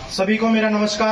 सभी को मेरा नमस्कार।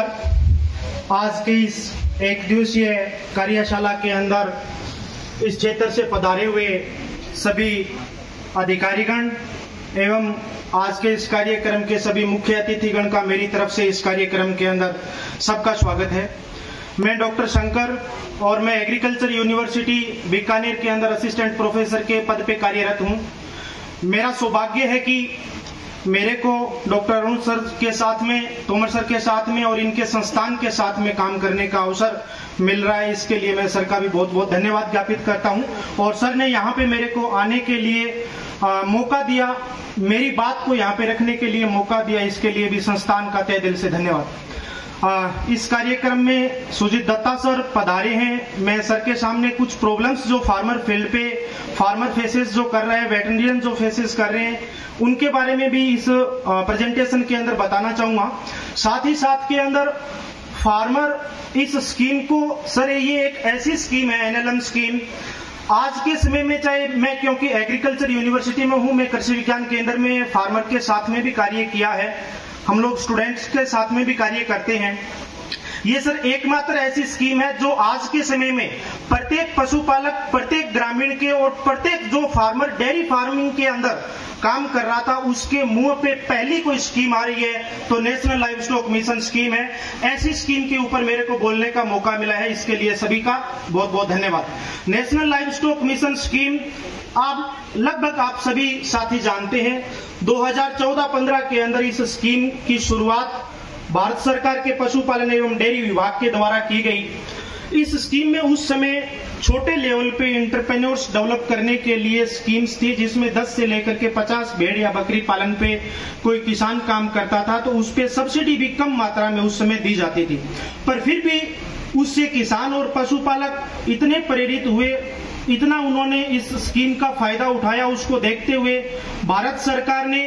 आज की इस एक दिवसीय कार्यशाला के अंदर इस क्षेत्र से पधारे हुए सभी अधिकारीगण एवं आज के इस कार्यक्रम के सभी मुख्य अतिथिगण का मेरी तरफ से इस कार्यक्रम के अंदर सबका स्वागत है। मैं डॉक्टर शंकर और मैं एग्रीकल्चर यूनिवर्सिटी बीकानेर के अंदर असिस्टेंट प्रोफेसर के पद पे कार्यरत हूं। मेरा सौभाग्य है कि मेरे को डॉक्टर अरुण सर के साथ में, तोमर सर के साथ में और इनके संस्थान के साथ में काम करने का अवसर मिल रहा है। इसके लिए मैं सर का भी बहुत बहुत धन्यवाद ज्ञापित करता हूं। और सर ने यहाँ पे मेरे को आने के लिए मौका दिया, मेरी बात को यहाँ पे रखने के लिए मौका दिया, इसके लिए भी संस्थान का तहे दिल से धन्यवाद। इस कार्यक्रम में सुजीत दत्ता सर पधारे हैं। मैं सर के सामने कुछ प्रॉब्लम्स जो फार्मर फील्ड पे फार्मर फेसेस जो कर रहे हैं, वेटरनियन जो फेसेस कर रहे हैं, उनके बारे में भी इस प्रेजेंटेशन के अंदर बताना चाहूंगा। साथ ही साथ के अंदर फार्मर इस स्कीम को, सर ये एक ऐसी स्कीम है, एनएलएम स्कीम, आज के समय में, चाहे मैं क्योंकि एग्रीकल्चर यूनिवर्सिटी में हूं, मैं कृषि विज्ञान केंद्र में फार्मर के साथ में भी कार्य किया है, हम लोग स्टूडेंट्स के साथ में भी कार्य करते हैं। ये सर एकमात्र ऐसी स्कीम है जो आज के समय में प्रत्येक पशुपालक, प्रत्येक ग्रामीण के और प्रत्येक जो फार्मर डेयरी फार्मिंग के अंदर काम कर रहा था उसके मुंह पे पहली कोई स्कीम आ रही है तो national livestock mission scheme है। ऐसी स्कीम के ऊपर मेरे को बोलने का मौका मिला है, इसके लिए सभी का बहुत बहुत धन्यवाद। National livestock mission scheme लगभग आप सभी साथी जानते हैं, 2014-15 के अंदर इस स्कीम की शुरुआत भारत सरकार के पशुपालन एवं डेयरी विभाग के द्वारा की गई। इस स्कीम में उस समय छोटे लेवल पे एंटरप्रेन्योर्स डेवलप करने के लिए स्कीम्स थी, जिसमें 10 से लेकर के 50 भेड़ या बकरी पालन पे कोई किसान काम करता था तो उस पे सब्सिडी भी कम मात्रा में उस समय दी जाती थी। पर फिर भी उससे किसान और पशुपालक इतने प्रेरित हुए, इतना उन्होंने इस स्कीम का फायदा उठाया, उसको देखते हुए भारत सरकार ने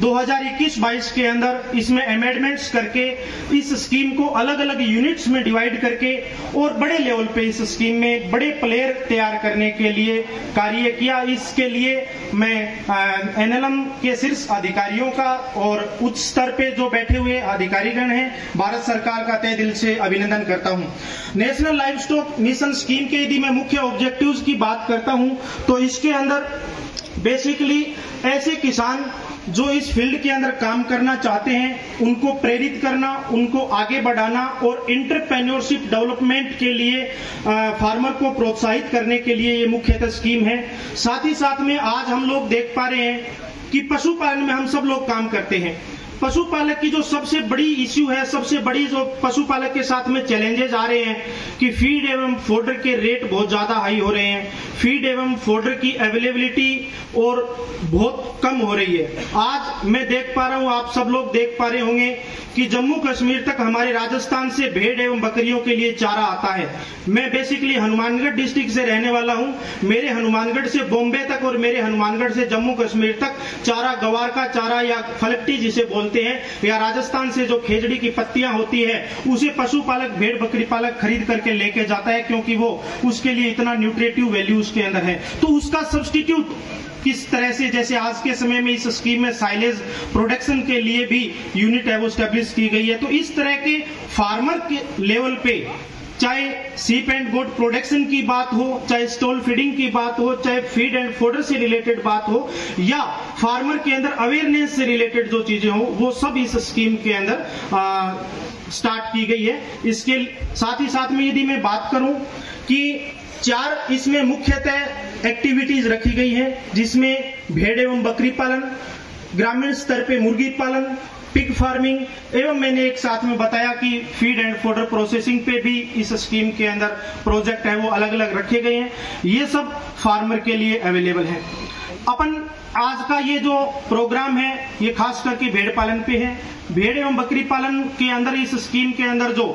2021-22 के अंदर इसमें अमेंडमेंट्स करके इस स्कीम को अलग अलग यूनिट्स में डिवाइड करके और बड़े लेवल पे इस स्कीम में बड़े प्लेयर तैयार करने के लिए कार्य किया। इसके लिए मैं एनएलएम के शीर्ष अधिकारियों का और उच्च स्तर पे जो बैठे हुए अधिकारीगण हैं, भारत सरकार का तहे दिल से अभिनंदन करता हूं। National livestock mission scheme के यदि मैं मुख्य ऑब्जेक्टिव्स की बात करता हूं तो इसके अंदर बेसिकली ऐसे किसान जो इस फील्ड के अंदर काम करना चाहते हैं उनको प्रेरित करना, उनको आगे बढ़ाना और एंटरप्रेन्योरशिप डेवलपमेंट के लिए फार्मर को प्रोत्साहित करने के लिए ये मुख्यतः स्कीम है। साथ ही साथ में आज हम लोग देख पा रहे हैं कि पशुपालन में हम सब लोग काम करते हैं। पशुपालक की जो सबसे बड़ी इश्यू है, सबसे बड़ी जो पशुपालक के साथ में चैलेंजेस आ रहे हैं कि फीड एवं फोडर के रेट बहुत ज्यादा हाई हो रहे हैं, फीड एवं फोडर की अवेलेबिलिटी और बहुत कम हो रही है। आज मैं देख पा रहा हूं, आप सब लोग देख पा रहे होंगे कि जम्मू कश्मीर तक हमारे राजस्थान से भेड़ एवं बकरियों के लिए चारा आता है। मैं बेसिकली हनुमानगढ़ डिस्ट्रिक्ट से रहने वाला हूं। मेरे हनुमानगढ़ से बॉम्बे तक और मेरे हनुमानगढ़ से जम्मू कश्मीर तक चारा, गवार का चारा या फलकटी जिसे बोलते हैं, या राजस्थान से जो खेजड़ी की पत्तियां होती है उसे पशुपालक, भेड़ बकरी पालक खरीद करके लेके जाता है, क्योंकि वो उसके लिए इतना न्यूट्रिटिव वैल्यू उसके अंदर है। तो उसका सब्स्टिट्यूट किस तरह से, जैसे आज के समय में इस स्कीम में साइलेज प्रोडक्शन के लिए भी यूनिट है वो स्टैब्लिश की गई है। तो इस तरह के फार्मर के लेवल पे, चाहे सीप एंड गोट प्रोडक्शन की बात हो, चाहे स्टॉल फीडिंग की बात हो, चाहे फीड एंड फोडर से रिलेटेड बात हो, या फार्मर के अंदर अवेयरनेस से रिलेटेड जो चीजें हो, वो सब इस स्कीम के अंदर स्टार्ट की गई है। इसके साथ ही साथ में यदि मैं बात करूं कि 4 इसमें मुख्यतः एक्टिविटीज रखी गई है, जिसमें भेड़ एवं बकरी पालन, ग्रामीण स्तर पे मुर्गी पालन, पिग फार्मिंग एवं मैंने एक साथ में बताया कि फीड एंड फोडर प्रोसेसिंग पे भी इस स्कीम के अंदर प्रोजेक्ट है वो अलग अलग रखे गए हैं। ये सब फार्मर के लिए अवेलेबल है। अपन आज का ये जो प्रोग्राम है ये खास करके भेड़ पालन पे है। भेड़ एवं बकरी पालन के अंदर इस स्कीम के अंदर जो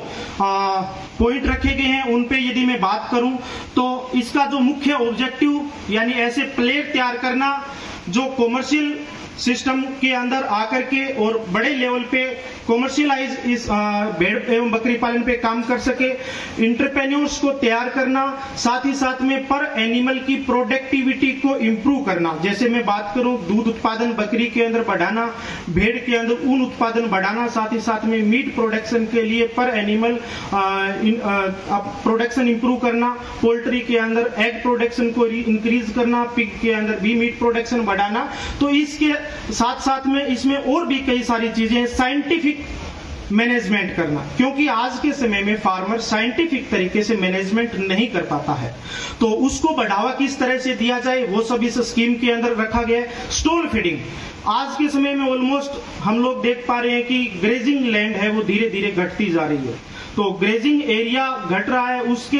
पॉइंट रखे गए हैं उन पे यदि मैं बात करूं तो इसका जो मुख्य ऑब्जेक्टिव यानी ऐसे प्लेयर तैयार करना जो कॉमर्शियल सिस्टम के अंदर आकर के और बड़े लेवल पे कॉमर्शियलाइज इस भेड़ एवं बकरी पालन पे काम कर सके, इंटरप्रेन्योर्स को तैयार करना, साथ ही साथ में पर एनिमल की प्रोडक्टिविटी को इंप्रूव करना। जैसे मैं बात करूं दूध उत्पादन बकरी के अंदर बढ़ाना, भेड़ के अंदर ऊन उत्पादन बढ़ाना, साथ ही साथ में मीट प्रोडक्शन के लिए पर एनिमल प्रोडक्शन इंप्रूव करना, पोल्ट्री के अंदर एग प्रोडक्शन को इंक्रीज करना, पिग के अंदर भी मीट प्रोडक्शन बढ़ाना। तो इसके साथ साथ में इसमें और भी कई सारी चीजें, साइंटिफिक मैनेजमेंट करना, क्योंकि आज के समय में फार्मर साइंटिफिक तरीके से मैनेजमेंट नहीं कर पाता है, तो उसको बढ़ावा किस तरह से दिया जाए वो सब इस स्कीम के अंदर रखा गया है। स्टॉल फीडिंग आज के समय में ऑलमोस्ट हम लोग देख पा रहे हैं कि ग्रेजिंग लैंड है वो धीरे धीरे घटती जा रही है, तो ग्रेजिंग एरिया घट रहा है, उसके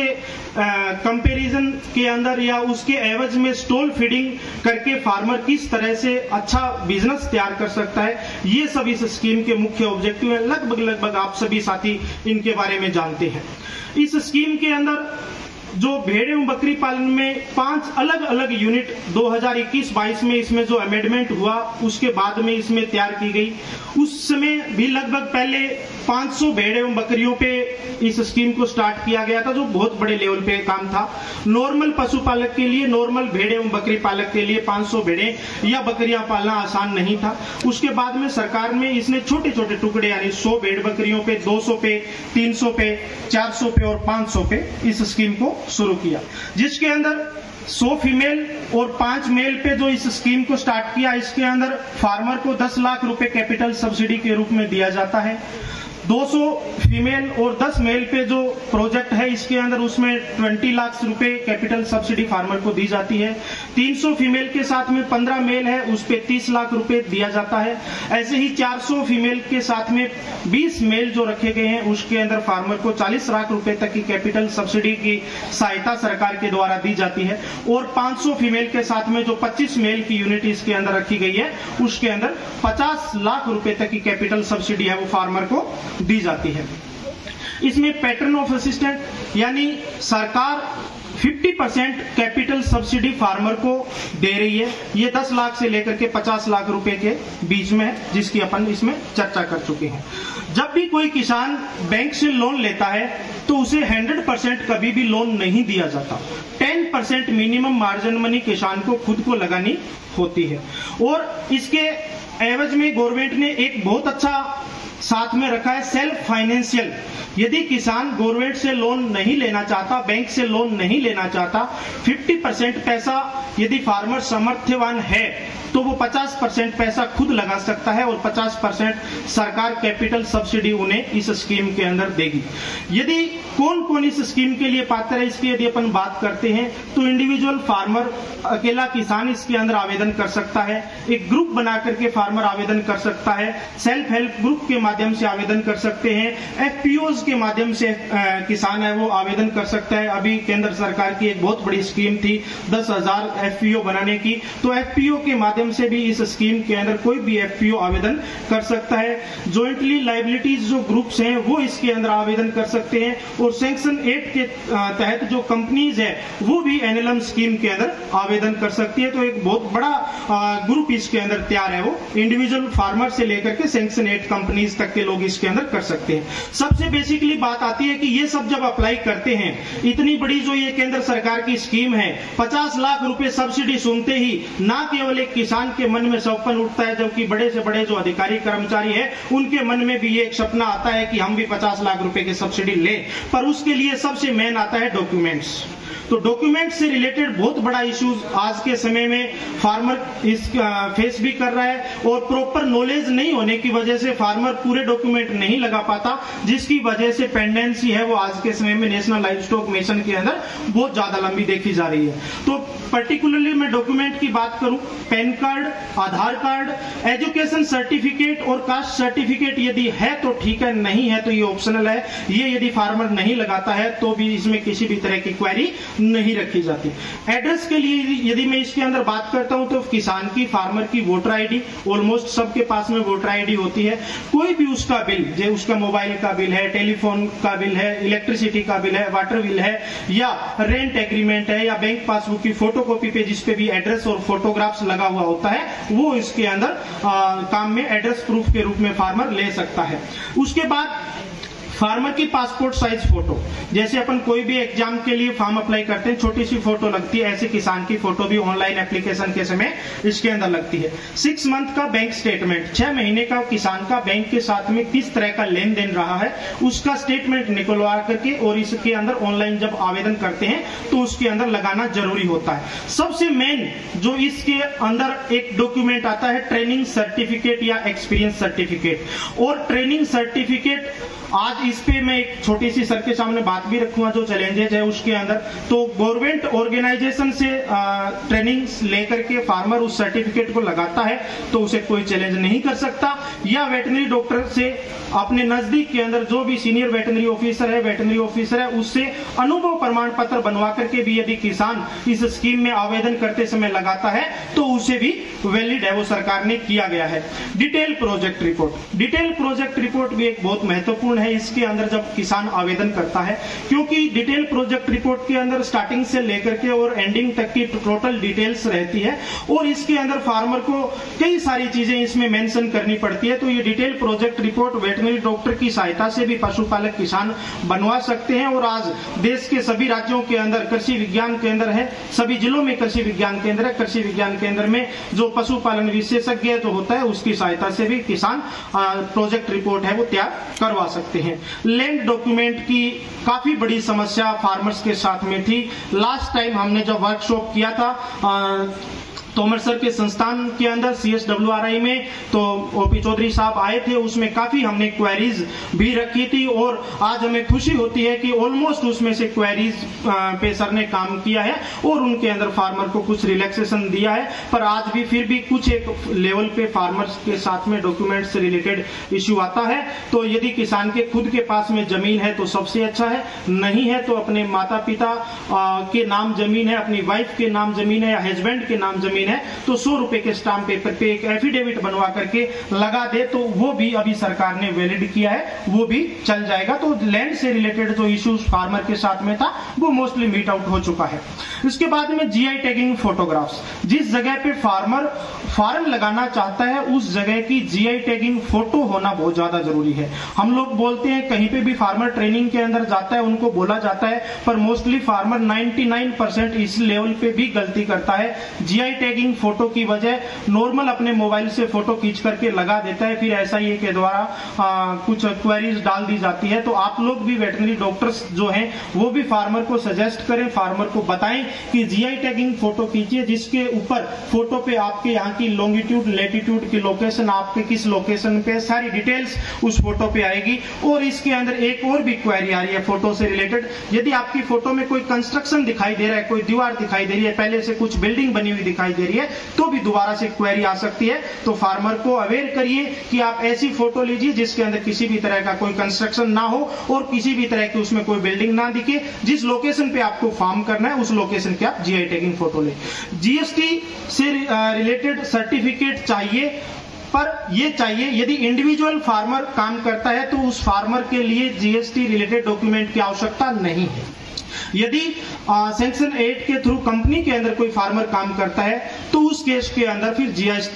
कंपैरिजन के अंदर या उसके एवज में स्टॉल फीडिंग करके फार्मर किस तरह से अच्छा बिजनेस तैयार कर सकता है, ये सब इस स्कीम के मुख्य ऑब्जेक्टिव है। लगभग आप सभी साथी इनके बारे में जानते हैं। इस स्कीम के अंदर जो भेड़ एवं बकरी पालन में 5 अलग अलग यूनिट 2021-22 में इसमें जो अमेंडमेंट हुआ उसके बाद में इसमें तैयार की गई। उस समय भी लगभग पहले 500 भेड़ एवं बकरियों पे इस स्कीम को स्टार्ट किया गया था, जो बहुत बड़े लेवल पे काम था। नॉर्मल पशुपालक के लिए, नॉर्मल भेड़ एवं बकरी पालक के लिए 500 भेड़ें या बकरियां पालना आसान नहीं था। उसके बाद में सरकार में इसने छोटे छोटे टुकड़े यानी 100 भेड़ बकरियों पे, 200 पे, 300 पे, 400 पे और 500 पे इस स्कीम को शुरू किया, जिसके अंदर 100 फीमेल और 5 मेल पे जो इस स्कीम को स्टार्ट किया, इसके अंदर फार्मर को 10 लाख रुपए कैपिटल सब्सिडी के रूप में दिया जाता है। 200 फीमेल और 10 मेल पे जो प्रोजेक्ट है इसके अंदर उसमें 20 लाख रुपए कैपिटल सब्सिडी फार्मर को दी जाती है। 300 फीमेल के साथ में 15 मेल है उस पे 30 लाख रुपए दिया जाता है। ऐसे ही 400 फीमेल के साथ में 20 मेल जो रखे गए हैं उसके अंदर फार्मर को 40 लाख रुपए तक की कैपिटल सब्सिडी की सहायता सरकार के द्वारा दी जाती है। और 500 फीमेल के साथ में जो 25 मेल की यूनिट इसके अंदर रखी गई है उसके अंदर 50 लाख रुपए तक की कैपिटल सब्सिडी है वो फार्मर को दी जाती है। इसमें पैटर्न ऑफ असिस्टेंट यानी सरकार 50% कैपिटल सब्सिडी फार्मर को दे रही है। ये 10 लाख से लेकर के 50 लाख रुपए के बीच में है, जिसकी अपन इसमें चर्चा कर चुके हैं। जब भी कोई किसान बैंक से लोन लेता है तो उसे 100% कभी भी लोन नहीं दिया जाता। 10% मिनिमम मार्जिन मनी किसान को खुद को लगानी होती है। और इसके एवज में गवर्नमेंट ने एक बहुत अच्छा साथ में रखा है सेल्फ फाइनेंशियल। यदि किसान गवर्नमेंट से लोन नहीं लेना चाहता, बैंक से लोन नहीं लेना चाहता, 50% पैसा यदि फार्मर सामर्थ्यवान है तो वो 50% पैसा खुद लगा सकता है और 50% सरकार कैपिटल सब्सिडी उन्हें इस स्कीम के अंदर देगी। यदि कौन कौन इस स्कीम के लिए पात्र है इसकी यदि अपन बात करते हैं तो इंडिविजुअल फार्मर, अकेला किसान इसके अंदर आवेदन कर सकता है। एक ग्रुप बना करके फार्मर आवेदन कर सकता है। सेल्फ हेल्प ग्रुप के माध्यम से आवेदन कर सकते हैं। एफपीओज के माध्यम से किसान है वो आवेदन कर सकता है। अभी केंद्र सरकार की एक बहुत बड़ी स्कीम थी 10,000 एफपीओ बनाने की, तो एफपीओ के माध्यम से भी इस स्कीम के अंदर कोई भी एफपीओ आवेदन कर सकता है। जॉइंटली लायबिलिटीज जो ग्रुप्स हैं वो इसके अंदर आवेदन कर सकते हैं। और सेक्शन 8 के तहत जो कंपनीज है वो भी एनएलएम स्कीम के अंदर आवेदन कर सकती है। तो एक बहुत बड़ा ग्रुप इसके अंदर तैयार है, वो इंडिविजुअल फार्मर से लेकर के सेक्शन 8 कंपनीज तक के लोग इसके अंदर कर सकते हैं। सबसे बेसिकली बात आती है कि ये सब जब अप्लाई करते हैं, इतनी बड़ी जो ये केंद्र सरकार की स्कीम है, 50 लाख रुपए सब्सिडी सुनते ही ना केवल एक किसान के मन में सपन उठता है, जबकि बड़े से बड़े जो अधिकारी कर्मचारी है उनके मन में भी ये एक सपना आता है कि हम भी 50 लाख रुपए की सब्सिडी लें। पर उसके लिए सबसे मेन आता है डॉक्यूमेंट्स। तो डॉक्यूमेंट से रिलेटेड बहुत बड़ा इश्यूज आज के समय में फार्मर इस फेस भी कर रहा है। और प्रॉपर नॉलेज नहीं होने की वजह से फार्मर पूरे डॉक्यूमेंट नहीं लगा पाता, जिसकी वजह से पेंडेंसी है वो आज के समय में नेशनल लाइव स्टॉक मिशन के अंदर बहुत ज्यादा लंबी देखी जा रही है। तो पर्टिकुलरली मैं डॉक्यूमेंट की बात करूं, PAN card, Aadhaar card, education certificate और कास्ट सर्टिफिकेट यदि है तो ठीक है, नहीं है तो ये ऑप्शनल है। ये यदि फार्मर नहीं लगाता है तो भी इसमें किसी भी तरह की क्वेरी नहीं रखी जाती। एड्रेस के लिए यदि मैं इसके अंदर बात करता हूं तो किसान की, फार्मर की वोटर आईडी, ऑलमोस्ट सबके पास में वोटर आईडी होती है। कोई भी उसका बिल, जो उसका मोबाइल का बिल है, टेलीफोन का बिल है, इलेक्ट्रिसिटी का बिल है, वाटर बिल है, या रेंट एग्रीमेंट है, या बैंक पासबुक की फोटोकॉपी पे जिसपे भी एड्रेस और फोटोग्राफ्स लगा हुआ होता है, वो इसके अंदर काम में एड्रेस प्रूफ के रूप में फार्मर ले सकता है। उसके बाद फार्मर की पासपोर्ट साइज फोटो, जैसे अपन कोई भी एग्जाम के लिए फॉर्म अप्लाई करते हैं, छोटी सी फोटो लगती है, ऐसे किसान की फोटो भी ऑनलाइन एप्लीकेशन के समय इसके अंदर लगती है। 6 मंथ का बैंक स्टेटमेंट, 6 महीने का किसान का बैंक के साथ में किस तरह का लेन देन रहा है उसका स्टेटमेंट निकलवा करके और इसके अंदर ऑनलाइन जब आवेदन करते हैं तो उसके अंदर लगाना जरूरी होता है। सबसे मेन जो इसके अंदर एक डॉक्यूमेंट आता है, ट्रेनिंग सर्टिफिकेट या एक्सपीरियंस सर्टिफिकेट। और ट्रेनिंग सर्टिफिकेट आज इस पे मैं एक छोटी सी सर के सामने बात भी रखूंगा, जो चैलेंजेस है उसके अंदर। तो गवर्नमेंट ऑर्गेनाइजेशन से ट्रेनिंग लेकर के फार्मर उस सर्टिफिकेट को लगाता है तो उसे कोई चैलेंज नहीं कर सकता, या वेटनरी डॉक्टर से अपने नजदीक के अंदर जो भी सीनियर वेटनरी ऑफिसर है उससे अनुभव प्रमाण पत्र बनवा करके भी यदि किसान इस स्कीम में आवेदन करते समय लगाता है तो उसे भी वैलिड है, वो सरकार ने किया गया है। डिटेल प्रोजेक्ट रिपोर्ट भी एक बहुत महत्वपूर्ण है इसके अंदर जब किसान आवेदन करता है, क्योंकि डिटेल प्रोजेक्ट रिपोर्ट के अंदर स्टार्टिंग से लेकर के और एंडिंग तक की टोटल डिटेल्स रहती है और इसके अंदर फार्मर को कई सारी चीजें इसमें मेंशन करनी पड़ती है। तो ये detail project report veterinary doctor की सहायता से भी पशुपालक किसान बनवा सकते हैं। और आज देश के सभी राज्यों के अंदर कृषि विज्ञान केंद्र है, सभी जिलों में कृषि विज्ञान केंद्र है। कृषि विज्ञान केंद्र में जो पशुपालन विशेषज्ञ जो होता है उसकी सहायता से भी किसान प्रोजेक्ट रिपोर्ट है वो तैयार करवा सकते हैं। लैंड डॉक्यूमेंट की काफी बड़ी समस्या फार्मर्स के साथ में थी। लास्ट टाइम हमने जब वर्कशॉप किया था तोमर सर के संस्थान के अंदर CSWRI में, तो OP चौधरी साहब आए थे, उसमें काफी हमने क्वेरीज भी रखी थी और आज हमें खुशी होती है कि ऑलमोस्ट उसमें से क्वेरीज पे सर ने काम किया है और उनके अंदर फार्मर को कुछ रिलैक्सेशन दिया है। पर आज भी फिर भी कुछ एक लेवल पे फार्मर्स के साथ में डॉक्यूमेंट से रिलेटेड इश्यू आता है। तो यदि किसान के खुद के पास में जमीन है तो सबसे अच्छा है, नहीं है तो अपने माता पिता के नाम जमीन है, अपनी वाइफ के नाम जमीन है या हस्बैंड के नाम जमीन है तो 100 रुपए के स्टाम्प पेपर पे एक एफिडेविट बनवा करके लगा दे तो वो भी अभी सरकार ने वैलिड किया है, वो भी चल जाएगा। तो लैंड से रिलेटेड जो इश्यूज फार्मर के साथ में था वो मोस्टली मीट आउट हो चुका है। इसके बाद में GI टैगिंग फोटोग्राफ्स, जिस जगह पे फार्मर फार्म लगाना चाहता है उस जगह की GI टैगिंग फोटो होना बहुत ज्यादा जरूरी है। हम लोग बोलते हैं कहीं पे भी फार्मर ट्रेनिंग के अंदर जाता है उनको बोला जाता है, पर मोस्टली फार्मर 99% इस लेवल पे भी गलती करता है। GI टैगिंग फोटो की वजह नॉर्मल अपने मोबाइल से फोटो खींच करके लगा देता है, फिर SIA के द्वारा कुछ क्वेरीज डाल दी जाती है। तो आप लोग भी वेटनरी डॉक्टर्स जो हैं वो भी फार्मर को सजेस्ट करें, फार्मर को बताएं कि GI टैगिंग फोटो खींचिए जिसके ऊपर फोटो पे आपके यहाँ की लॉन्गिट्यूड लैटिट्यूड की लोकेशन, आपके किस लोकेशन पे, सारी डिटेल्स उस फोटो पे आएगी। और इसके अंदर एक और भी क्वेरी आ रही है फोटो से रिलेटेड, यदि आपकी फोटो में कोई कंस्ट्रक्शन दिखाई दे रहा है, कोई दीवार दिखाई दे रही है, पहले से कुछ बिल्डिंग बनी हुई दिखाई दे रही है तो भी दोबारा से क्वेरी आ सकती है। तो फार्मर को अवेयर करिए कि आप ऐसी फोटो लीजिए जिसके अंदर किसी भी तरह का कोई कंस्ट्रक्शन ना हो और किसी भी तरह की उसमें कोई बिल्डिंग ना दिखे। जिस लोकेशन पे आपको फार्म करना है उस लोकेशन की आप GI टैगिंग फोटो लें। GST से रिलेटेड सर्टिफिकेट चाहिए, पर ये चाहिए यदि इंडिविजुअल फार्मर काम करता है तो उस फार्मर के लिए GST रिलेटेड डॉक्यूमेंट की आवश्यकता नहीं है। यदि सेक्शन 8 के थ्रू कंपनी के अंदर कोई फार्मर काम करता है तो उस केस के अंदर फिर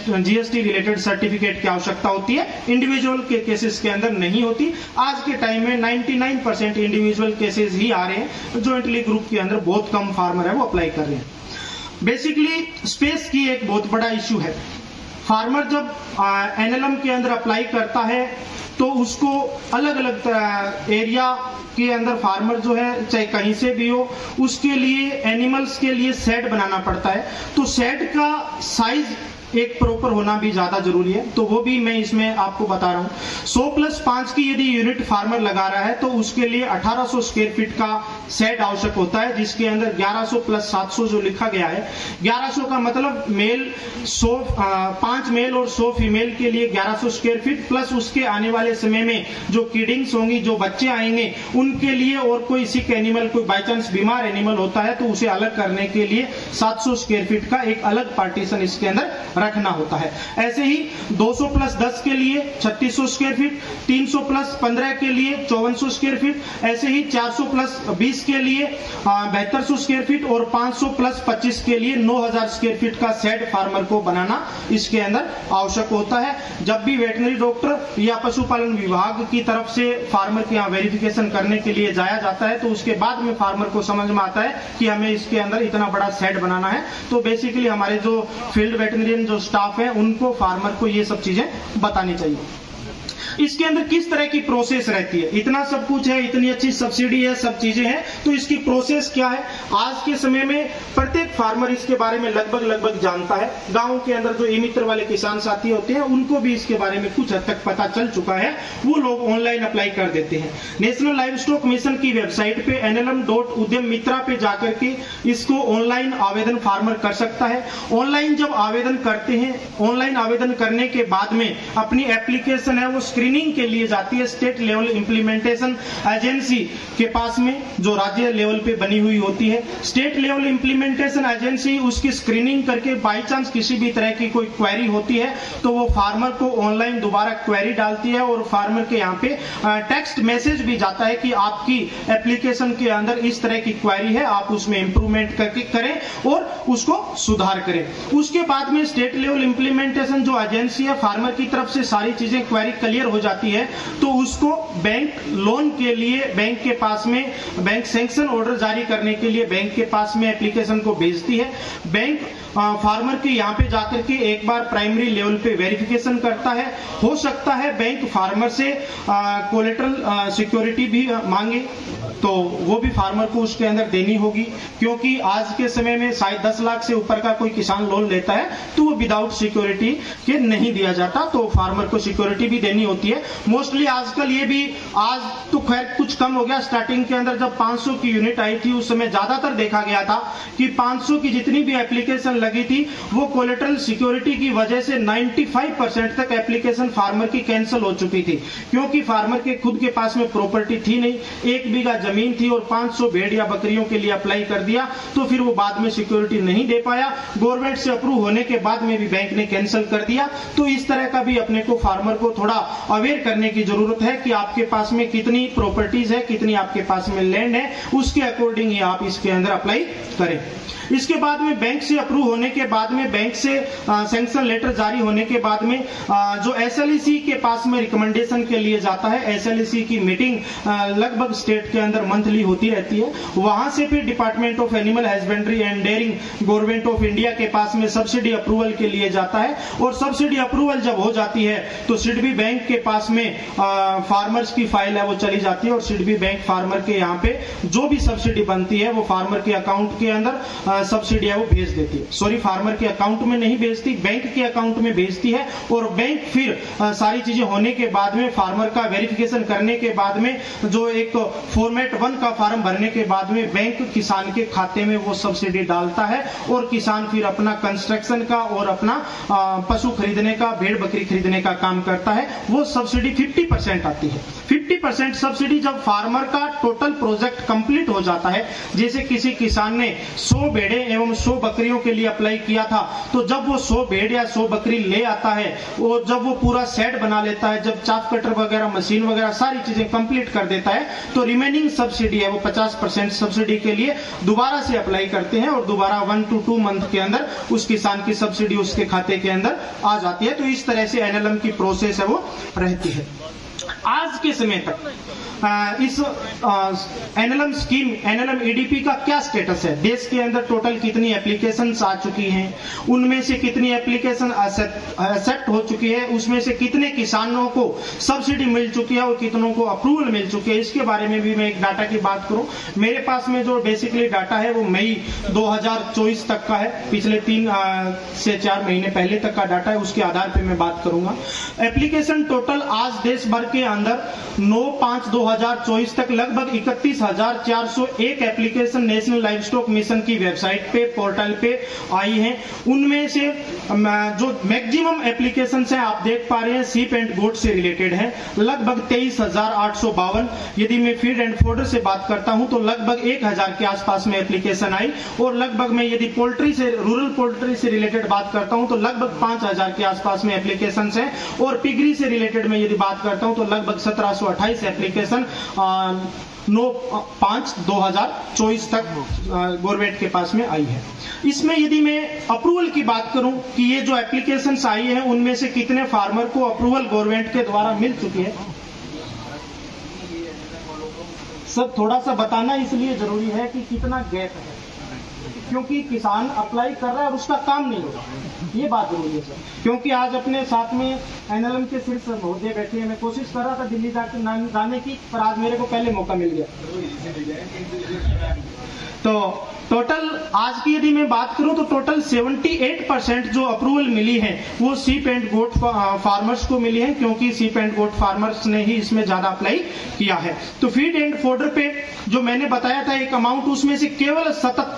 GST रिलेटेड सर्टिफिकेट की आवश्यकता होती है, इंडिविजुअल के केसेस के अंदर नहीं होती। आज के टाइम में 99% इंडिविजुअल केसेस ही आ रहे हैं, जॉइंटली ग्रुप के अंदर बहुत कम फार्मर है वो अप्लाई कर रहे हैं। बेसिकली स्पेस की एक बहुत बड़ा इश्यू है। फार्मर जब NLM के अंदर अप्लाई करता है तो उसको अलग अलग एरिया के अंदर फार्मर जो है चाहे कहीं से भी हो उसके लिए एनिमल्स के लिए शेड बनाना पड़ता है। तो शेड का साइज एक प्रॉपर होना भी ज्यादा जरूरी है, तो वो भी मैं इसमें आपको बता रहा हूँ। 100+5 की यदि यूनिट फार्मर लगा रहा है तो उसके लिए 1800 स्क्वायर फीट का शेड आवश्यक होता है, जिसके अंदर 1100+700 जो लिखा गया है, 1100 का मतलब मेल 5 मेल और 100 फीमेल के लिए 1100 स्क्वायर फीट, प्लस उसके आने वाले समय में जो किडिंग्स होंगी, जो बच्चे आएंगे उनके लिए, और कोई सिक एनिमल, कोई बाई चांस बीमार एनिमल होता है तो उसे अलग करने के लिए 700 स्क्वायर फीट का एक अलग पार्टीशन इसके अंदर रखना होता है। ऐसे ही 200 प्लस 10 के लिए 3600 स्क्वायर फीट, 300 प्लस 15 के लिए 5400 स्क्वायर फीट, ऐसे ही 400 प्लस 20 के लिए 7200 स्क्वायर फीट और 500 प्लस 25 के लिए 9000 स्क्वायर फीट का शेड फार्मर को बनाना इसके अंदर आवश्यक होता है। जब भी वेटनरी डॉक्टर या पशुपालन विभाग की तरफ से फार्मर के यहाँ वेरिफिकेशन करने के लिए जाया जाता है तो उसके बाद में फार्मर को समझ में आता है कि हमें इसके अंदर इतना बड़ा शेड बनाना है। तो बेसिकली हमारे जो फील्ड वेटनरियन जो स्टाफ है उनको फार्मर को ये सब चीजें बतानी चाहिए। इसके अंदर किस तरह की प्रोसेस रहती है, इतना सब कुछ है, इतनी अच्छी सब्सिडी है, सब चीजें हैं, तो इसकी प्रोसेस क्या है? आज के समय में प्रत्येक फार्मर इसके बारे में लगभग जानता है। गांव के अंदर जो ई मित्र वाले किसान साथी होते हैं उनको भी इसके बारे में कुछ हद तक पता चल चुका है, वो लोग ऑनलाइन अप्लाई कर देते हैं। नेशनल लाइव स्टॉक मिशन की वेबसाइट पे nlm.udyam-mitra पे जाकर के इसको ऑनलाइन आवेदन फार्मर कर सकता है। ऑनलाइन जब आवेदन करते हैं, ऑनलाइन आवेदन करने के बाद में अपनी एप्लीकेशन है वो स्क्रीनिंग के लिए जाती है स्टेट लेवल इंप्लीमेंटेशन एजेंसी के पास में, जो राज्य लेवल पे बनी हुई होती है। स्टेट लेवल इंप्लीमेंटेशन एजेंसी उसकी स्क्रीनिंग करके बाई चांस किसी भी तरह की कोई क्वेरी होती है तो वो फार्मर को ऑनलाइन दोबारा क्वेरी डालती है और फार्मर के यहाँ पे टेक्स्ट मैसेज भी जाता है कि आपकी एप्लीकेशन के अंदर इस तरह की क्वेरी है, आप उसमें इंप्रूवमेंट करके करें और उसको सुधार करें। उसके बाद में स्टेट लेवल इंप्लीमेंटेशन जो एजेंसी है फार्मर की तरफ से सारी चीजें क्वेरी क्लियर हो जाती है तो उसको बैंक लोन के लिए बैंक के पास में बैंक सैंक्शन ऑर्डर जारी करने के लिए बैंक के पास में एप्लीकेशन को भेजती है। बैंक फार्मर के यहाँ पे जाकर के एक बार प्राइमरी लेवल पे वेरिफिकेशन करता है। हो सकता है बैंक फार्मर से कोलेटरल सिक्योरिटी भी मांगे तो वो भी फार्मर को उसके अंदर देनी होगी, क्योंकि आज के समय में शायद 10 लाख से ऊपर का कोई किसान लोन लेता है तो वो विदाउट सिक्योरिटी के नहीं दिया जाता, तो फार्मर को सिक्योरिटी भी देनी होती है। मोस्टली आजकल ये भी, आज तो खैर कुछ कम हो गया, स्टार्टिंग के अंदर जब 500 की यूनिट आई थी उस समय ज्यादातर देखा गया था कि 500 की जितनी भी एप्लीकेशन लगी थी वो कोलेटरल सिक्योरिटी की वजह से 95% तक एप्लीकेशन फार्मर की कैंसिल हो चुकी थी, क्योंकि फार्मर के खुद के पास में प्रॉपर्टी थी नहीं, 1 बीघा जमीन थी और 500 भेड़ या बकरियों के लिए अप्लाई कर दिया तो फिर वो बाद में सिक्योरिटी नहीं दे पाया। गवर्नमेंट से अप्रूव होने के बाद में भी बैंक ने कैंसिल कर दिया। तो इस तरह का भी अपने को फार्मर को थोड़ा अवेयर करने की जरूरत है कि आपके पास में कितनी प्रॉपर्टीज है, कितनी आपके पास में लैंड है, उसके अकॉर्डिंग ही आप इसके अंदर अप्लाई करें। इसके बाद में बैंक से अप्रूव होने के बाद में, बैंक से सैंक्शन लेटर जारी होने के बाद में जो SLEC के पास में रिकमेंडेशन के लिए जाता है, SLEC की मीटिंग लगभग स्टेट के अंदर मंथली होती रहती है। वहां से फिर department of animal husbandry and dairying government of India के पास में सब्सिडी अप्रूवल के लिए जाता है और सब्सिडी अप्रूवल जब हो जाती है तो सिडबी बैंक के पास में फार्मर्स की फाइल है वो चली जाती है और सिडबी बैंक फार्मर के यहाँ पे जो भी सब्सिडी बनती है वो फार्मर के अकाउंट के अंदर सब्सिडी है वो भेज देती है। सॉरी, फार्मर के अकाउंट में नहीं भेजती, बैंक के अकाउंट में भेजती है और बैंक फिर सारी चीजें होने के बाद में, फार्मर का वेरिफिकेशन करने के बाद में, जो एक फॉर्मेट 1 का फॉर्म भरने के बाद में बैंक किसान के खाते में वो सब्सिडी डालता है और किसान फिर अपना कंस्ट्रक्शन का और अपना पशु खरीदने का, भेड़ बकरी खरीदने का काम करता है। वो सब्सिडी 50% आती है। 50% सब्सिडी जब फार्मर का टोटल प्रोजेक्ट कंप्लीट हो जाता है, जैसे किसी किसान ने 100 भेड़े एवं 100 बकरियों के लिए अप्लाई किया था, तो जब वो 100 भेड़ या 100 बकरी ले आता है और जब वो पूरा सेट बना लेता है, जब चाफ कटर वगैरह, मशीन वगैरह सारी चीजें कंप्लीट कर देता है तो रिमेनिंग सब्सिडी है वो 50% सब्सिडी के लिए दोबारा से अप्लाई करते हैं और दोबारा 1 to 2 मंथ के अंदर उस किसान की सब्सिडी उसके खाते के अंदर आ जाती है। तो इस तरह से NLM की प्रोसेस है वो रहती है। आज के समय तक इस NLM स्कीम, NLM EDP का क्या स्टेटस है, देश के अंदर टोटल कितनी एप्लीकेशंस आ चुकी हैं, उनमें से कितनी एप्लीकेशन एक्सेप्ट हो चुकी है, उसमें से कितने किसानों को सब्सिडी मिल चुकी है और कितनों को अप्रूवल मिल चुकी है, इसके बारे में भी मैं एक डाटा की बात करूं। मेरे पास में जो बेसिकली डाटा है वो मई 2024 तक का है, पिछले 3 से 4 महीने पहले तक का डाटा है, उसके आधार पर मैं बात करूंगा। एप्लीकेशन टोटल आज देश भर के अंदर 9/5/2024 तक लगभग 31,401 application national livestock mission की वेबसाइट पे, पोर्टल पे आई हैं। उनमें से जो मैक्सिमम एप्लीकेशन हैं आप देख पा रहे हैं सीप एंड गोट से रिलेटेड है, लगभग 23,852। यदि मैं फीड एंड फोडर से बात करता हूं तो लगभग 1,000 के आसपास में एप्लीकेशन आई, और लगभग मैं यदि पोल्ट्री से, रूरल पोल्ट्री से रिलेटेड बात करता हूं तो लगभग 5,000 के आसपास में एप्लीकेशन हैं, और पिगरी से रिलेटेड में यदि बात करता हूं तो लगभग 1728 एप्लीकेशन 9/5/2024 तक गवर्नमेंट के पास में आई है। इसमें यदि मैं अप्रूवल की बात करूं कि ये जो एप्लीकेशंस आई हैं उनमें से कितने फार्मर को अप्रूवल गवर्नमेंट के द्वारा मिल चुकी है, सर थोड़ा सा बताना इसलिए जरूरी है कि कितना गैप है, क्योंकि किसान अप्लाई कर रहा है और उसका काम नहीं होगा, ये बात जरूरी है सर। क्योंकि आज अपने साथ में एनएलएम के शीर्ष महोदय बैठे हैं, मैं कोशिश कर रहा था दिल्ली जाने की, पर आज मेरे को पहले मौका मिल गया। तो टोटल आज की यदि मैं बात करूं तो टोटल 78% जो अप्रूवल मिली है वो सीप एंड गोट फार्मर्स को मिली है, क्योंकि सीप एंड गोट फार्मर्स ने ही इसमें ज्यादा अप्लाई किया है। तो फीड एंड फोडर पे जो मैंने बताया था एक अमाउंट, उसमें से केवल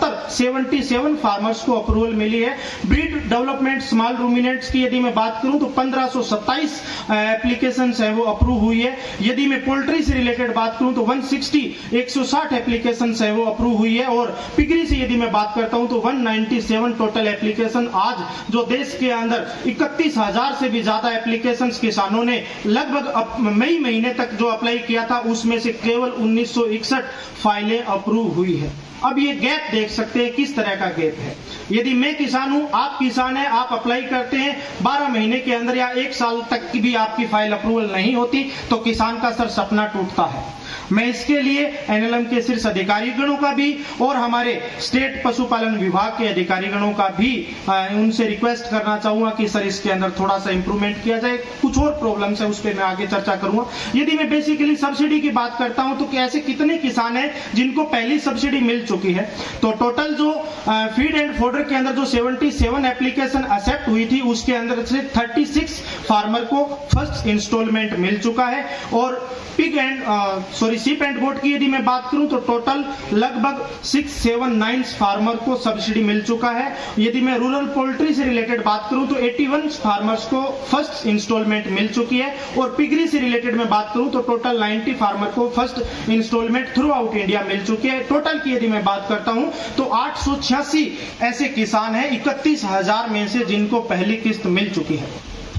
77 फार्मर्स को अप्रूवल मिली है। ब्रीड डेवलपमेंट स्मॉल रूमिनेंट्स की यदि मैं बात करूं तो 1527 एप्लीकेशन है वो अप्रूव हुई है। यदि मैं पोल्ट्री से रिलेटेड बात करूं तो 160 एप्लीकेशन है वो अप्रूव हुई है, और पिगरी से यदि मैं बात करता हूं तो 197 टोटल एप्लीकेशन। आज जो देश के अंदर 31,000 से भी ज्यादा एप्लीकेशंस किसानों ने लगभग मई महीने तक जो अप्लाई किया था उसमें से केवल 1961 फाइलें अप्रूव हुई है। अब ये गैप देख सकते हैं किस तरह का गैप है। यदि मैं किसान हूं, आप किसान हैं, आप अप्लाई करते हैं, 12 महीने के अंदर या 1 साल तक की भी आपकी फाइल अप्रूवल नहीं होती तो किसान का सर सपना टूटता है। मैं इसके लिए एनएलएम के शीर्ष अधिकारीगणों का भी और हमारे स्टेट पशुपालन विभाग के अधिकारीगणों का भी उनसे रिक्वेस्ट करना चाहूंगा कि सर इसके अंदर थोड़ा सा इंप्रूवमेंट किया जाए। कुछ और प्रॉब्लम्स है उस पर मैं आगे चर्चा करूंगा। यदि मैं बेसिकली सब्सिडी की बात करता हूं तो ऐसे कितने किसान हैं जिनको पहली सब्सिडी मिल चुकी है, तो टोटल जो फीड एंड फोडर के अंदर जो 77 एप्लीकेशन एक्सेप्ट हुई थी उसके अंदर से 36 फार्मर को फर्स्ट इंस्टॉलमेंट मिल चुका है। और pig and sheep and goat की यदि मैं बात करूं तो टोटल लगभग 679 फार्मर को सब्सिडी मिल चुका है। यदि मैं रूरल पोल्ट्री से रिलेटेड बात करूं तो 81 फार्मर्स को फर्स्ट इंस्टॉलमेंट मिल चुकी है, और पिगरी से रिलेटेड मैं बात करूं तो टोटल 90 फार्मर को first instalment throughout India मिल चुकी है। टोटल की यदि मैं बात करता हूं तो 886 ऐसे किसान हैं 31,000 में से जिनको पहली किस्त मिल चुकी है।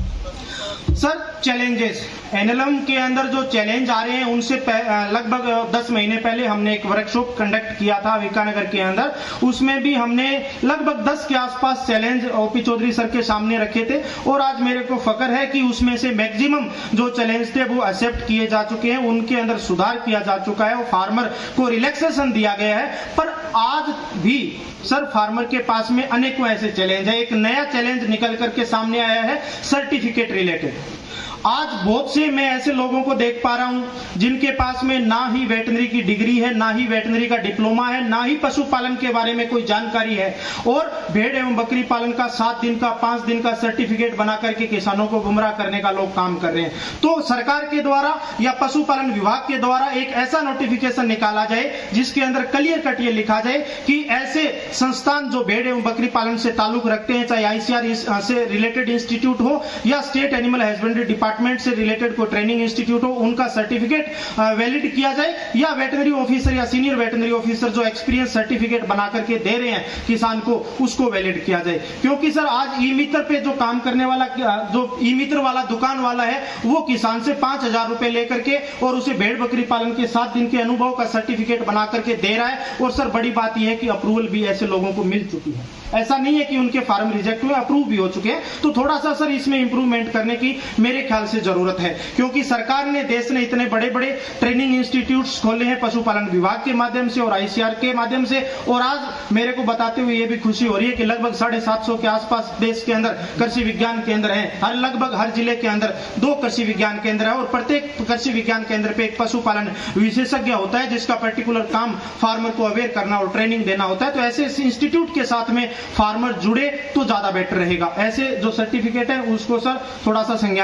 सर चैलेंजेस, एनएलएम के अंदर जो चैलेंज आ रहे हैं उनसे लगभग 10 महीने पहले हमने एक वर्कशॉप कंडक्ट किया था विकानगर के अंदर, उसमें भी हमने लगभग 10 के आसपास चैलेंज ओपी चौधरी सर के सामने रखे थे, और आज मेरे को फक्र है कि उसमें से मैक्सिमम जो चैलेंज थे वो एक्सेप्ट किए जा चुके हैं, उनके अंदर सुधार किया जा चुका है और फार्मर को रिलैक्सेशन दिया गया है। पर आज भी सर फार्मर के पास में अनेकों ऐसे चैलेंज है। एक नया चैलेंज निकल करके सामने आया है सर्टिफिकेट रिलेटेड। आज बहुत से मैं ऐसे लोगों को देख पा रहा हूं जिनके पास में ना ही वेटनरी की डिग्री है, ना ही वेटनरी का डिप्लोमा है, ना ही पशुपालन के बारे में कोई जानकारी है, और भेड़ एवं बकरी पालन का 7 दिन का 5 दिन का सर्टिफिकेट बना करके किसानों को गुमराह करने का लोग काम कर रहे हैं। तो सरकार के द्वारा या पशुपालन विभाग के द्वारा एक ऐसा नोटिफिकेशन निकाला जाए जिसके अंदर क्लियर कट ये लिखा जाए कि ऐसे संस्थान जो भेड़ एवं बकरी पालन से ताल्लुक रखते हैं, चाहे आईसीआर से रिलेटेड इंस्टीट्यूट हो या स्टेट एनिमल हस्बेंड्री डिपार्टमेंट से रिलेटेड कोई ट्रेनिंग इंस्टीट्यूट हो, उनका सर्टिफिकेट वैलिड किया जाए, या वेटनरी ऑफिसर या सीनियर वेटनरी ऑफिसर जो एक्सपीरियंस सर्टिफिकेट बना करके दे रहे हैं किसान को, उसको वैलिड किया जाए। क्योंकि सर आज ई मित्र पे जो काम करने वाला, जो ई मित्र वाला दुकान वाला है, वो किसान से 5,000 रुपए लेकर के और उसे भेड़ बकरी पालन के 7 दिन के अनुभव का सर्टिफिकेट बना करके दे रहा है। और सर बड़ी बात यह है कि अप्रूवल भी ऐसे लोगों को मिल चुकी है, ऐसा नहीं है कि उनके फार्म रिजेक्ट हुए, अप्रूव भी हो चुके हैं। तो थोड़ा सा सर इसमें इंप्रूवमेंट करने की मेरे ख्याल से जरूरत है, क्योंकि सरकार ने, देश ने इतने बड़े बड़े ट्रेनिंग इंस्टीट्यूट्स खोले हैं पशुपालन विभाग के माध्यम से और आईसीआर के माध्यम से, और आज मेरे को बताते हुए ये भी खुशी हो रही है कि लगभग 750 के आसपास देश के अंदर कृषि विज्ञान केंद्र हैं। लगभग हर जिले के अंदर 2 कृषि विज्ञान केंद्र है, और प्रत्येक कृषि विज्ञान केंद्र पे एक पशुपालन विशेषज्ञ होता है जिसका पर्टिकुलर काम फार्मर को अवेयर करना और ट्रेनिंग देना होता है। तो ऐसे इंस्टीट्यूट के साथ में फार्मर जुड़े तो ज्यादा बेटर रहेगा। ऐसे जो सर्टिफिकेट है उसको सर थोड़ा सा संज्ञान में लिया जाए।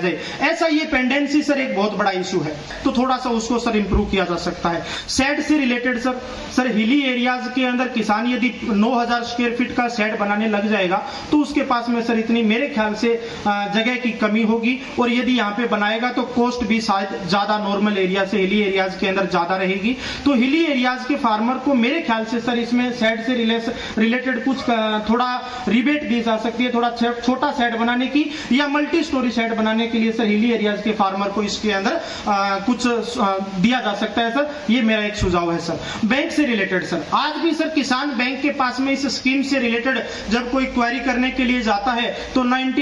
जाए, ऐसा ये पेंडेंसी सर एक बहुत बड़ा इशू है। तो थोड़ा सा उसको सर इंप्रूव किया जा सकता है। शेड से रिलेटेड सर हिली एरियाज के अंदर किसान यदि 9000 स्क्वायर फीट का शेड बनाने लग जाएगा तो उसके पास में सर इतनी मेरे ख्याल से जगह की कमी होगी, और यदि यहाँ पे बनाएगा तो कॉस्ट भी शायद ज्यादा नॉर्मल एरिया से हिली एरियाज के अंदर ज्यादा रहेगी। तो हिली एरियाज के फार्मर को मेरे ख्याल से सर इसमें शेड से रिलेटेड कुछ थोड़ा रिबेट दी जा सकती है, थोड़ा छोटा शेड बनाने की या मल्टी स्टोरी शेड बनाने के लिए सर हिली एरियाज के फार्मर को इसके अंदर कुछ दिया जा सकता है सर। ये मेरा एक सुझाव है सर। बैंक से रिलेटेड सर, आज भी सर किसान बैंक के पास में इस स्कीम से रिलेटेड जब कोई क्वेरी करने के लिए जाता है तो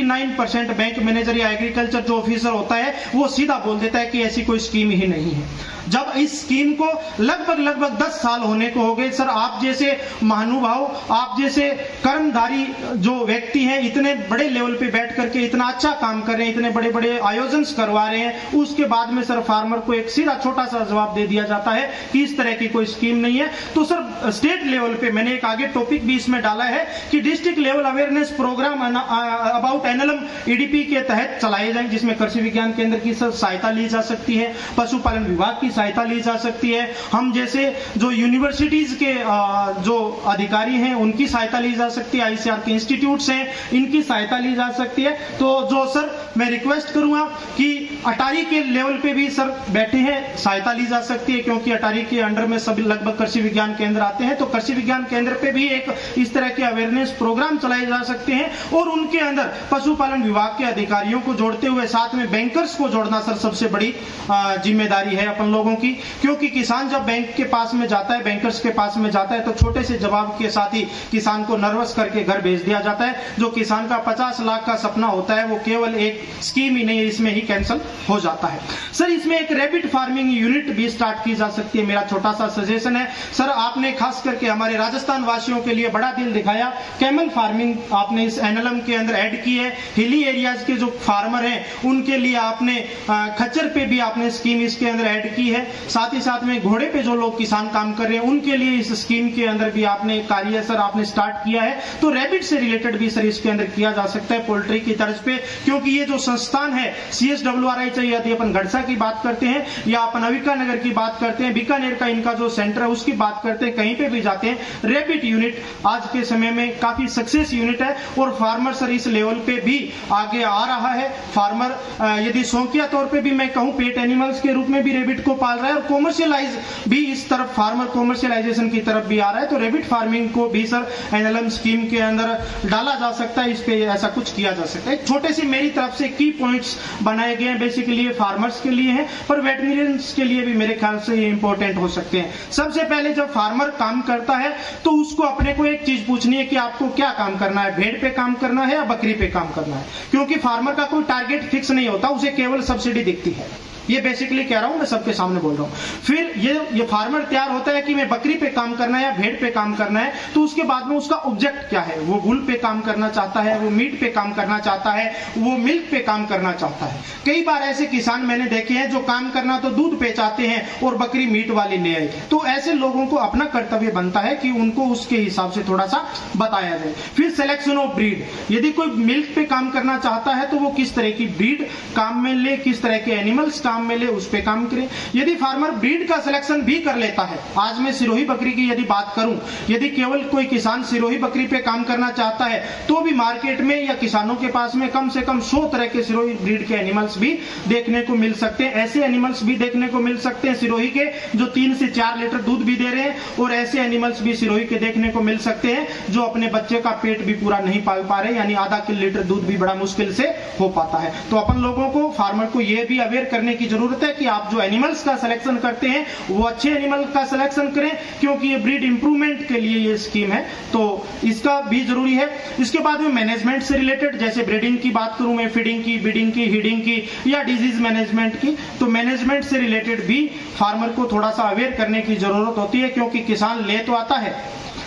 99% बैंक मैनेजर या एग्रीकल्चर जो ऑफिसर होता है वो सीधा बोल देता है कि ऐसी कोई स्कीम ही नहीं है। जब इस स्कीम को लगभग 10 साल होने को हो गए सर, आप जैसे महानुभाव, आप जैसे कर्मधारी जो व्यक्ति हैं इतने बड़े लेवल पे बैठ करके इतना अच्छा काम कर रहे हैं, इतने बड़े बड़े आयोजन करवा रहे हैं, उसके बाद में सर फार्मर को एक सीधा छोटा सा जवाब दे दिया जाता है कि इस तरह की कोई स्कीम नहीं है। तो सर स्टेट लेवल पे मैंने एक आगे टॉपिक भी इसमें डाला है कि district level awareness programme about NLM EDP के तहत चलाए जाएं, जिसमें कृषि विज्ञान केंद्र की सर सहायता ली जा सकती है, पशुपालन विभाग की सहायता ली जा सकती है, हम जैसे जो यूनिवर्सिटीज के जो अधिकारी हैं उनकी सहायता ली जा सकती है, आईसीआर के इंस्टीट्यूट्स हैं इनकी सहायता ली जा सकती है। तो जो सर मैं रिक्वेस्ट करूंगा कि अटारी के लेवल पे भी सर बैठे हैं, सहायता ली जा सकती है, क्योंकि अटारी के अंडर में सभी लगभग कृषि विज्ञान केंद्र आते हैं। तो कृषि विज्ञान केंद्र पे भी एक इस तरह के अवेयरनेस प्रोग्राम चलाए जा सकते हैं, और उनके अंदर पशुपालन विभाग के अधिकारियों को जोड़ते हुए साथ में बैंकर्स को जोड़ना सर सबसे बड़ी जिम्मेदारी है अपन लोगों की। क्योंकि किसान जब बैंक के पास में जाता है, बैंकर्स के पास में जाता है, तो छोटे से जवाब के साथ ही किसान को नर्वस करके घर भेज दिया जाता है। जो किसान का 50 लाख का सपना होता है वो केवल एक स्कीम ही नहीं, इसमें ही कैंसिल हो जाता है। सर इसमें एक रैबिट फार्मिंग यूनिट भी स्टार्ट की जा सकती है, मेरा छोटा सा सजेशन है सर। आपने खास करके हमारे राजस्थान वासियों के लिए बड़ा दिल दिखाया, कैमल फार्मिंग आपने इस एनएलएम के अंदर ऐड की है। हिली एरियाज के जो फार्मर हैं उनके लिए आपने खच्चर पे भी आपने स्कीम इसके अंदर ऐड की है। साथ ही साथ में घोड़े पे जो लोग किसान काम कर रहे हैं उनके लिए इस स्कीम के अंदर भी आपने कार्य सर आपने स्टार्ट किया है। तो रैबिट से रिलेटेड भी सर इसके अंदर किया जा सकता है पोल्ट्री की तर्ज पे, क्योंकि ये जो संस्थान है CSWRI, चाहिए यदि अपन गड़सा की बात करते हैं या अपन अविका नगर की बात करते हैं, बीकानेर का इनका जो सेंटर है उसकी बात करते हैं, कहीं पे भी जाते हैं, रैबिट यूनिट आज के समय में काफी सक्सेस यूनिट है। और फार्मर सर इस लेवल पे भी आगे आ रहा है। फार्मर यदि शौकिया तौर पे भी मैं कहूं पेट एनिमल्स के रूप में भी रैबिट को पाल रहा है, और कॉमर्शियलाइज भी इस तरफ फार्मर कॉमर्शियलाइजेशन की तरफ भी आ रहा है। तो रैबिट फार्मिंग को भी सर एनएलएम स्कीम के अंदर डाला जा सकता है, इस पे ऐसा कुछ किया जा सकता है। एक छोटे से मेरी तरफ से की पॉइंट्स बनाए गए हैं, बेसिकली ये फार्मर्स के लिए हैं, पर वेटरनरियंस के लिए भी मेरे ख्याल से ये इंपॉर्टेंट हो सकते हैं। सबसे पहले जब फार्मर काम करता है तो उसको अपने को एक चीज पूछनी है कि आपको क्या काम करना है, भेड़ पे काम करना है या बकरी पे काम करना है, क्योंकि फार्मर का कोई टारगेट फिक्स नहीं होता, उसे केवल सब्सिडी दिखती है। ये बेसिकली कह रहा हूं, मैं सबके सामने बोल रहा हूं। फिर ये फार्मर तैयार होता है कि मैं बकरी पे काम करना है या भेड़ पे काम करना है, तो उसके बाद में उसका ऑब्जेक्ट क्या है, वो वूल पे काम करना चाहता है, वो मीट पे काम करना चाहता है, वो मिल्क पे काम करना चाहता है। कई बार ऐसे किसान मैंने देखे हैं जो काम करना तो दूध पे चाहते हैं और बकरी मीट वाली ले आए। तो ऐसे लोगों को अपना कर्तव्य बनता है कि उनको उसके हिसाब से थोड़ा सा बताया जाए। फिर सिलेक्शन ऑफ ब्रीड, यदि कोई मिल्क पे काम करना चाहता है तो वो किस तरह की ब्रीड काम में ले, किस तरह के एनिमल्स काम में ले, उस पे काम करें। यदि फार्मर ब्रीड का सिलेक्शन भी कर लेता है, आज मैं सिरोही बकरी की यदि बात करूं, यदि केवल कोई किसान सिरोही बकरी पे काम करना चाहता है तो भी मार्केट में या किसानों के पास में कम से कम 100 तरह के सिरोही ब्रीड के एनिमल्स भी देखने को मिल सकते हैं। ऐसे एनिमल्स भी देखने को मिल सकते हैं सिरोही के जो 3 से 4 लीटर दूध भी दे रहे हैं, और ऐसे एनिमल्स भी सिरोही के देखने को मिल सकते हैं जो अपने बच्चे का पेट भी पूरा नहीं पाल पा रहे, यानी आधा लीटर दूध भी बड़ा मुश्किल से हो पाता है। तो अपन लोगों को फार्मर को यह भी अवेयर करने की जरूरत है कि आप जो एनिमल्स का सिलेक्शन करते हैं वो अच्छे एनिमल का सिलेक्शन करें, क्योंकि ये ब्रीड इंप्रूवमेंट के लिए ये स्कीम है, तो इसका भी जरूरी है। इसके बाद में मैनेजमेंट से रिलेटेड, जैसे ब्रीडिंग की बात करूं मैं, फीडिंग की, बीडिंग की, हीडिंग की या डिजीज मैनेजमेंट की, तो मैनेजमेंट से रिलेटेड भी फार्मर को थोड़ा सा अवेयर करने की जरूरत होती है, क्योंकि किसान ले तो आता है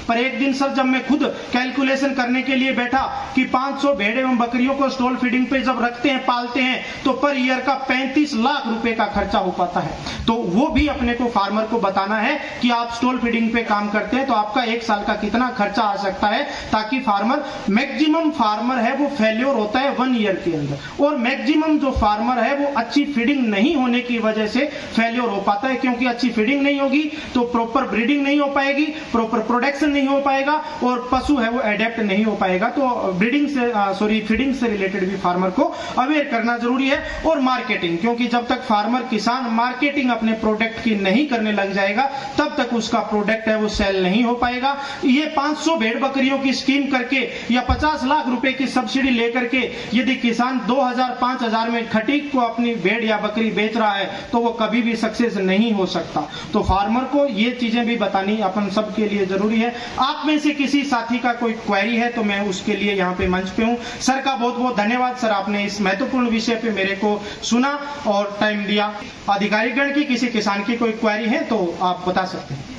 पर एक दिन सर जब मैं खुद कैलकुलेशन करने के लिए बैठा कि 500 भेड़ एवं बकरियों को स्टॉल फीडिंग पे जब रखते हैं, पालते हैं, तो पर ईयर का 35 लाख रुपए का खर्चा हो पाता है। तो वो भी अपने को फार्मर को बताना है कि आप स्टॉल फीडिंग पे काम करते हैं तो आपका एक साल का कितना खर्चा आ सकता है, ताकि फार्मर, मैक्सिमम फार्मर है वो फेल्योर होता है 1 ईयर के अंदर, और मैक्सिमम जो फार्मर है वो अच्छी फीडिंग नहीं होने की वजह से फेल्योर हो पाता है, क्योंकि अच्छी फीडिंग नहीं होगी तो प्रॉपर ब्रीडिंग नहीं हो पाएगी, प्रॉपर प्रोडक्शन नहीं हो पाएगा, और पशु है वो एडेप्ट नहीं हो पाएगा। तो ब्रीडिंग से फीडिंग से रिलेटेड भी फार्मर को अवेयर करना जरूरी है। और मार्केटिंग, क्योंकि जब तक फार्मर किसान मार्केटिंग अपने प्रोडक्ट की नहीं करने लग जाएगा तब तक उसका प्रोडक्ट है वो सेल नहीं हो पाएगा। ये 500 भेड़ बकरियों की स्कीम करके या 50 लाख रुपए की सब्सिडी लेकर के यदि किसान 2000-5000 में खटीक को अपनी भेड़ या बकरी बेच रहा है तो वो कभी भी सक्सेस नहीं हो सकता। तो फार्मर को ये चीजें भी बतानी अपन सबके लिए जरूरी है। आप में से किसी साथी का कोई क्वेरी है तो मैं उसके लिए यहाँ पे मंच पे हूँ। सर का बहुत बहुत धन्यवाद सर, आपने इस महत्वपूर्ण विषय पे मेरे को सुना और टाइम दिया। अधिकारीगण की किसी किसान की कोई क्वेरी है तो आप बता सकते हैं।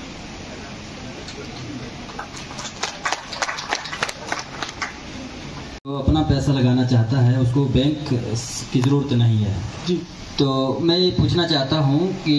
तो अपना पैसा लगाना चाहता है, उसको बैंक की जरूरत नहीं है जी। तो मैं ये पूछना चाहता हूँ कि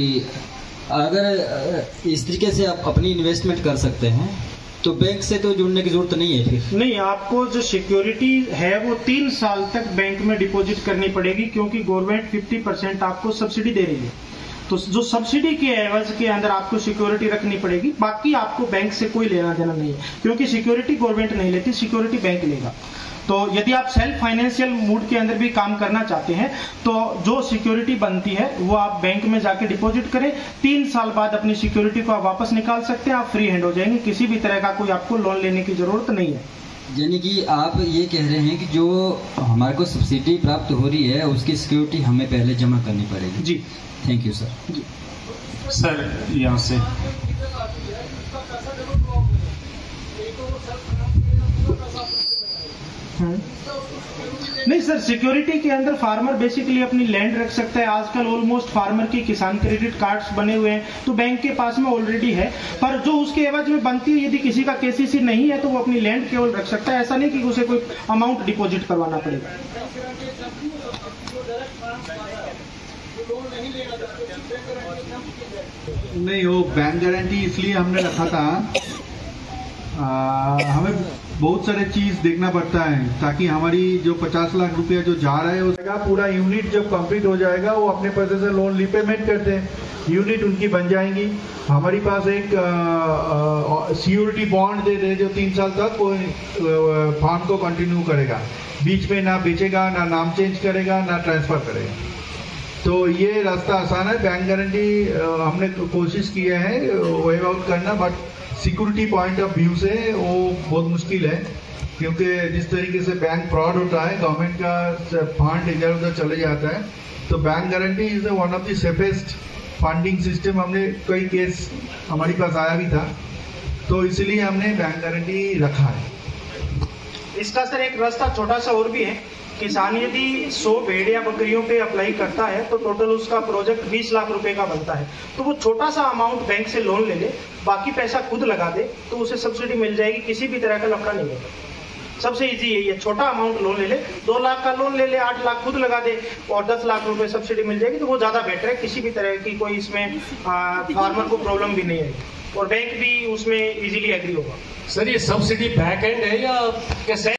अगर इस तरीके से आप अपनी इन्वेस्टमेंट कर सकते हैं तो बैंक से तो जुड़ने की जरूरत नहीं है फिर? नहीं, आपको जो सिक्योरिटी है वो 3 साल तक बैंक में डिपॉजिट करनी पड़ेगी, क्योंकि गवर्नमेंट 50% आपको सब्सिडी दे रही है। तो जो सब्सिडी के एवज के अंदर आपको सिक्योरिटी रखनी पड़ेगी, बाकी आपको बैंक से कोई लेना देना नहीं है, क्योंकि सिक्योरिटी गवर्नमेंट नहीं लेती, सिक्योरिटी बैंक लेगा। तो यदि आप सेल्फ फाइनेंशियल मूड के अंदर भी काम करना चाहते हैं तो जो सिक्योरिटी बनती है वो आप बैंक में जाके डिपॉजिट करें। 3 साल बाद अपनी सिक्योरिटी को आप वापस निकाल सकते हैं, आप फ्री हैंड हो जाएंगे, किसी भी तरह का कोई आपको लोन लेने की जरूरत नहीं है। यानी कि आप ये कह रहे हैं कि जो हमारे को सब्सिडी प्राप्त हो रही है उसकी सिक्योरिटी हमें पहले जमा करनी पड़ेगी? जी। Thank you sir. जी सर, यहाँ से नहीं सर, सिक्योरिटी के अंदर फार्मर बेसिकली अपनी लैंड रख सकता है। आजकल ऑलमोस्ट फार्मर की किसान क्रेडिट कार्ड्स बने हुए हैं तो बैंक के पास में ऑलरेडी है, पर जो उसके एवज में बनती है, यदि किसी का केसीसी नहीं है तो वो अपनी लैंड केवल रख सकता है, ऐसा नहीं कि उसे कोई अमाउंट डिपॉजिट करवाना पड़ेगा। नहीं, वो बैंक गारंटी इसलिए हमने रखा था, हमें बहुत सारे चीज देखना पड़ता है ताकि हमारी जो 50 लाख रुपया जो जा रहा है उसका पूरा यूनिट जब कंप्लीट हो जाएगा वो अपने पैसे से लोन रिपेमेंट करते हैं, यूनिट उनकी बन जाएंगी। हमारे पास एक सिक्योरिटी बॉन्ड दे दे जो 3 साल तक वो फार्म को कंटिन्यू करेगा, बीच में ना बेचेगा, ना नाम चेंज करेगा, ना ट्रांसफर करेगा। तो ये रास्ता आसान है। बैंक गारंटी हमने कोशिश किया है वेव आउट करना, but security point of view से वो बहुत मुश्किल है, क्योंकि जिस तरीके से बैंक फ्रॉड होता है, गवर्नमेंट का फंड इधर उधर चले जाता है, तो bank guarantee is one of the safest funding system. हमने कई केस हमारे पास आया भी था, तो इसलिए हमने बैंक गारंटी रखा है। इसका सर एक रास्ता छोटा सा और भी है। किसान यदि 100 भेड़ या बकरियों पे अप्लाई करता है तो टोटल उसका प्रोजेक्ट 20 लाख रुपए का बनता है, तो वो छोटा सा अमाउंट बैंक से लोन ले ले, बाकी पैसा खुद लगा दे तो उसे सब्सिडी मिल जाएगी, किसी भी तरह का लफड़ा नहीं होगा। सबसे इजी यही है, छोटा अमाउंट लोन ले ले, 2 लाख का लोन ले ले, 8 लाख खुद लगा दे और 10 लाख रुपए सब्सिडी मिल जाएगी, तो वो ज्यादा बेटर है। किसी भी तरह की कोई इसमें फार्मर को प्रॉब्लम भी नहीं आएगी और बैंक भी उसमें इजीली एग्री होगा। सर, ये सब्सिडी बैक एंड है या कैसे?